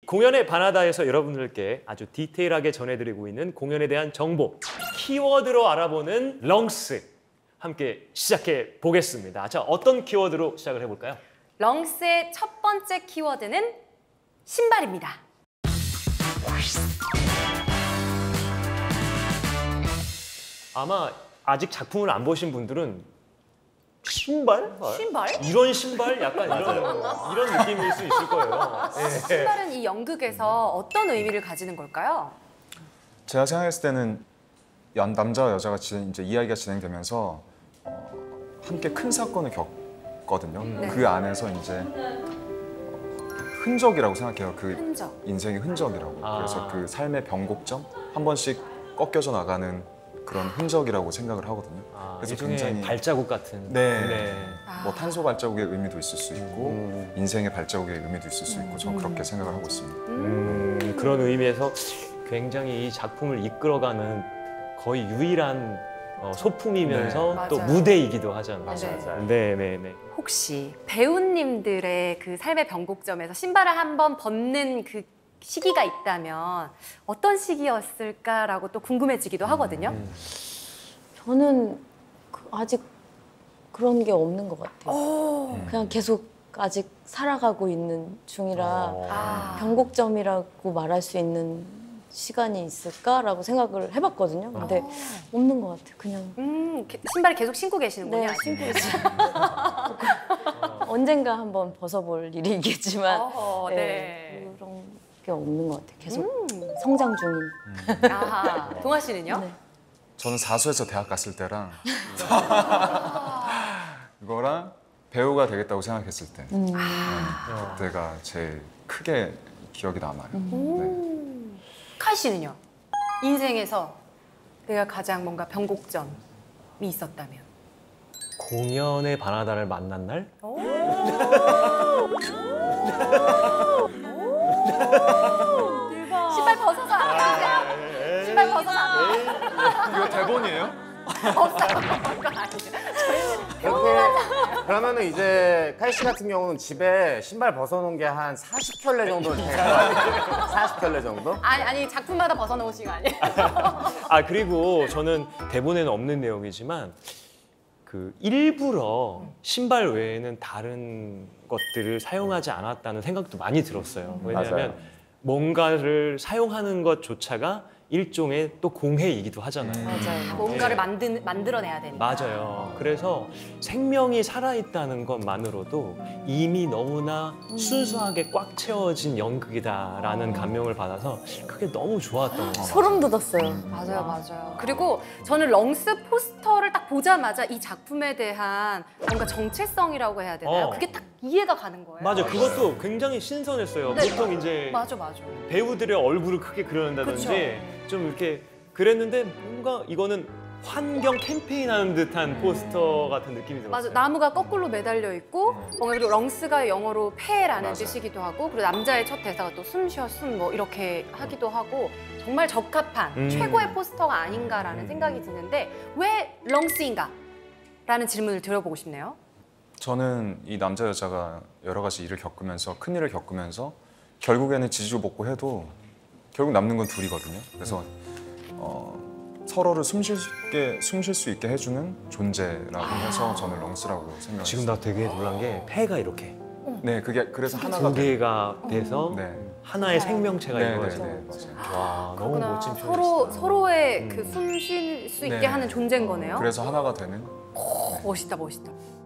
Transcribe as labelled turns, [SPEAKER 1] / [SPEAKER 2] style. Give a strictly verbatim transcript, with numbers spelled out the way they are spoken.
[SPEAKER 1] 공연의 바나다에서 여러분들께 아주 디테일하게 전해드리고 있는 공연에 대한 정보, 키워드로 알아보는 렁스 함께 시작해 보겠습니다. 자, 어떤 키워드로 시작을 해볼까요?
[SPEAKER 2] 렁스의 첫 번째 키워드는 신발입니다.
[SPEAKER 1] 아마 아직 작품을 안 보신 분들은 신발?
[SPEAKER 2] 신발?
[SPEAKER 1] 이런 신발? 약간 이런, 이런 느낌일 수 있을 거예요. 네.
[SPEAKER 2] 신발은 이 연극에서 어떤 의미를 가지는 걸까요?
[SPEAKER 3] 제가 생각했을 때는 연 남자와 여자가 진, 이제 이야기가 진행되면서 어, 함께 큰 사건을 겪거든요.
[SPEAKER 2] 네.
[SPEAKER 3] 그 안에서 이제 흔적이라고 생각해요. 그
[SPEAKER 2] 흔적.
[SPEAKER 3] 인생의 흔적이라고.
[SPEAKER 1] 아.
[SPEAKER 3] 그래서 그 삶의 변곡점 한 번씩 꺾여져 나가는 그런 흔적이라고 생각을 하거든요.
[SPEAKER 1] 아,
[SPEAKER 3] 그래서
[SPEAKER 1] 일종의
[SPEAKER 3] 굉장히
[SPEAKER 1] 발자국 같은.
[SPEAKER 3] 네.
[SPEAKER 1] 네.
[SPEAKER 2] 아.
[SPEAKER 3] 뭐 탄소 발자국의 의미도 있을 수 있고
[SPEAKER 1] 음.
[SPEAKER 3] 인생의 발자국의 의미도 있을 수 있고 저는 그렇게 생각을 하고 있습니다.
[SPEAKER 1] 음, 그런 의미에서 굉장히 이 작품을 이끌어가는 거의 유일한 어, 소품이면서
[SPEAKER 2] 네.
[SPEAKER 1] 또
[SPEAKER 2] 맞아요.
[SPEAKER 1] 무대이기도 하잖아요.
[SPEAKER 2] 맞아요.
[SPEAKER 1] 네, 네, 네.
[SPEAKER 2] 혹시 배우님들의 그 삶의 변곡점에서 신발을 한번 벗는 그 시기가 있다면 어떤 시기였을까라고 또 궁금해지기도 하거든요.
[SPEAKER 1] 음.
[SPEAKER 4] 저는 그 아직 그런 게 없는 것 같아요.
[SPEAKER 2] 오.
[SPEAKER 4] 그냥 계속 아직 살아가고 있는 중이라
[SPEAKER 1] 어.
[SPEAKER 2] 아.
[SPEAKER 4] 변곡점이라고 말할 수 있는 시간이 있을까라고 생각을 해봤거든요. 근데
[SPEAKER 2] 어.
[SPEAKER 4] 없는 것 같아요. 그냥
[SPEAKER 2] 음, 게- 신발을 계속 신고 계시는군요.
[SPEAKER 4] 네, 신고 있어요. 언젠가 한번 벗어볼 일이 있겠지만
[SPEAKER 2] 어허,
[SPEAKER 4] 네,
[SPEAKER 2] 네.
[SPEAKER 4] 그런 게 없는 것 같아요. 계속
[SPEAKER 2] 음.
[SPEAKER 4] 성장 중인.
[SPEAKER 2] 아하. 동아 씨는요?
[SPEAKER 4] 네.
[SPEAKER 3] 저는 사수에서 대학 갔을 때랑 그거랑 배우가 되겠다고 생각했을 때
[SPEAKER 4] 음.
[SPEAKER 1] 어.
[SPEAKER 3] 그때가 제일 크게 기억이 남아요. 네.
[SPEAKER 2] 음. 칼 씨는요? 인생에서 내가 가장 뭔가 변곡점이 있었다면?
[SPEAKER 1] 공연의 바나다를 만난 날?
[SPEAKER 2] 오. 대박. 신발 벗어서 안 되세요? 신발 벗어서 안 돼요?
[SPEAKER 3] 이거 대본이에요?
[SPEAKER 2] 없어요. 그거 아니에요.
[SPEAKER 5] 그렇게 그러면은 이제 카이 씨 같은 경우는 집에 신발 벗어놓은 게 한 사십 켤레 정도 될 거예요. 사십 켤레 정도?
[SPEAKER 2] 아니, 아니 작품마다 벗어놓으신 거 아니에요?
[SPEAKER 1] 아, 그리고 저는 대본에는 없는 내용이지만 그 일부러 신발 외에는 다른 것들을 사용하지 않았다는 생각도 많이 들었어요. 왜냐하면
[SPEAKER 5] 맞아요.
[SPEAKER 1] 뭔가를 사용하는 것조차가 일종의 또 공해이기도 하잖아요.
[SPEAKER 4] 맞아요.
[SPEAKER 2] 뭔가를 만드, 만들어내야 되니까.
[SPEAKER 1] 맞아요. 그래서 생명이 살아있다는 것만으로도 이미 너무나 순수하게 꽉 채워진 연극이다라는 감명을 받아서 그게 너무 좋았던 것 같아요.
[SPEAKER 4] 소름 돋았어요.
[SPEAKER 2] 맞아요, 맞아요. 그리고 저는 렁스 포스터를 딱 보자마자 이 작품에 대한 뭔가 정체성이라고 해야 되나요?
[SPEAKER 1] 어.
[SPEAKER 2] 그게 딱 이해가 가는 거예요.
[SPEAKER 1] 맞아, 그것도 굉장히 신선했어요.
[SPEAKER 2] 네.
[SPEAKER 1] 보통 이제
[SPEAKER 2] 맞아, 맞아.
[SPEAKER 1] 배우들의 얼굴을 크게 그려낸다든지 좀 이렇게 그랬는데 뭔가 이거는 환경 캠페인하는 듯한 포스터 같은 느낌이 들었어요.
[SPEAKER 2] 맞아, 나무가 거꾸로 매달려 있고 뭔가 그리고 렁스가 영어로 폐라는
[SPEAKER 3] 맞아요.
[SPEAKER 2] 뜻이기도 하고 그리고 남자의 첫 대사가 또 숨 쉬어 숨 뭐 이렇게 하기도 하고 정말 적합한
[SPEAKER 1] 음.
[SPEAKER 2] 최고의 포스터가 아닌가라는
[SPEAKER 1] 음.
[SPEAKER 2] 생각이 드는데 왜 렁스인가? 라는 질문을 드려보고 싶네요.
[SPEAKER 3] 저는 이 남자 여자가 여러 가지 일을 겪으면서 큰 일을 겪으면서 결국에는 지지고볶고 해도 결국 남는 건 둘이거든요. 그래서 어, 서로를 숨쉴 수 있게 숨쉴 수 있게 해주는 존재라고 해서 저는 렁스라고 생각해요.
[SPEAKER 1] 지금 나 되게 놀란 게 폐가 이렇게
[SPEAKER 3] 네, 그게 그래서 하나가
[SPEAKER 1] 두 개가 돼서
[SPEAKER 3] 네,
[SPEAKER 1] 하나의 생명체가
[SPEAKER 3] 네, 네,
[SPEAKER 1] 이루어지는.
[SPEAKER 3] 네, 맞아요.
[SPEAKER 1] 와, 너무
[SPEAKER 2] 그렇구나.
[SPEAKER 1] 멋진 표현이시다.
[SPEAKER 2] 서로 서로의
[SPEAKER 1] 음.
[SPEAKER 2] 그 숨 쉴 수 있게
[SPEAKER 3] 네.
[SPEAKER 2] 하는 존재인 거네요.
[SPEAKER 3] 그래서 하나가 되는.
[SPEAKER 2] 멋있다, 멋있다.